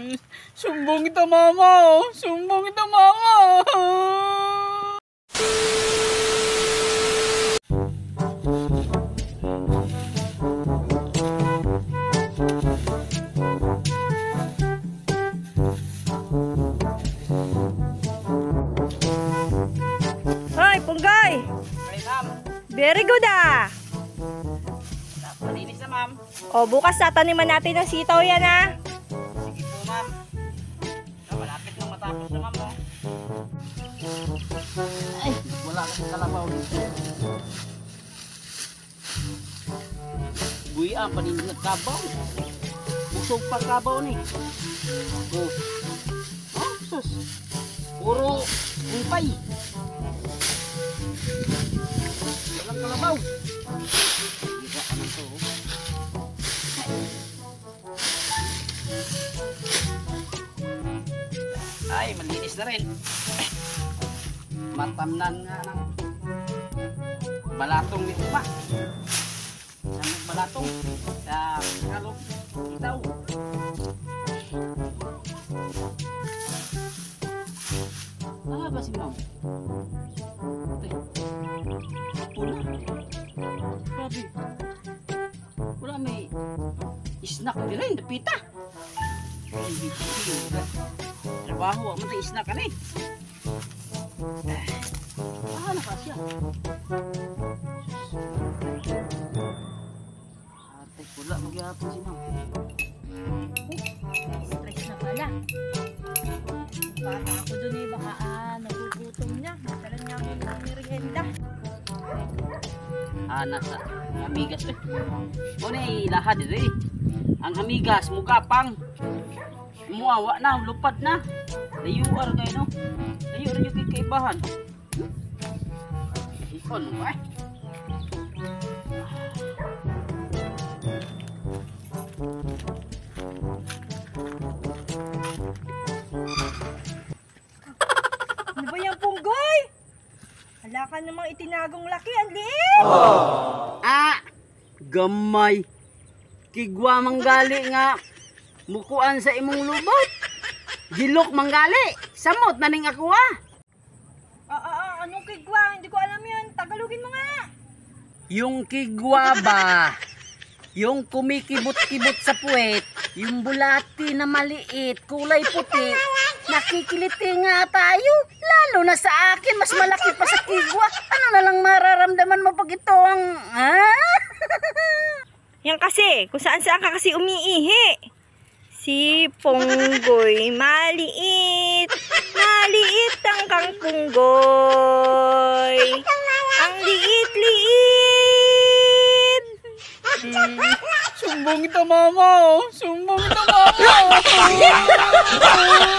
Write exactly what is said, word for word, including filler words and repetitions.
Sumbong kita mama, oh. Sumbong kita mama. Hoy, Punggay! Okay, ma'am. Very good ah! Malinis na, ma'am. O, bukas tataniman natin ng sitaw yan ah. Sige po, ma'am. Ah, malapit nang matapos na, ma'am. Oh. Ay, wala kasi kalabaw dito. Buya, panin nagkabaw. Usog pa kabaw ni. Oh. Oh, sus. Puro kupay. Walang kalabaw. Ira ka ng to. Ay, malinis na rin. Matamnan nga ng balatong nito ba? Saan nagbalatong? Sa kalong itaw. Ah, ba si ma'am? Ate, pula. Grabe. Wala may snack din rin, napita. Trabaho, aman tayo snack ka rin. Ah, nakasya. Ate, pula, magyapon si ma'am. Stress na pala. Bata ako dun eh, baka ah, nagugutom niya. Matalan niya ako ng merienda. Ah, nasa amigas eh. O na ilahad eh. Ang amigas, mugapang. Muawa na, lupad na. Layuar kayo no. Layuar yung kikaibahan. Ikon mo eh. Ano ba yung Punggoy? Hala ka namang itinagong laki, ang liit! Oh. Ah! Gamay! Kigwa manggali nga mukuan sa imong lubot. Gilok manggali. Samot na ning ako ah. Ah, ah, ah, anong kigwa? Hindi ko alam yun. Tagalogin mo nga. Yung kigwa ba? Yung kumikibot-kibot sa puwet. Yung bulati na maliit, kulay puti. Nakikiliti nga tayo. Lalo na sa akin, mas malaki pa sa kigwa. Ano na lang mararamdaman mo pag ito ang... Ah? Yan kasi, kung saan saan ka kasi umiihi. Si Punggoy, maliit. Maliit ang kang Punggoy. Ang liit-liit. Hmm. Sumbong kita mama, oh. Sumbong kita mama.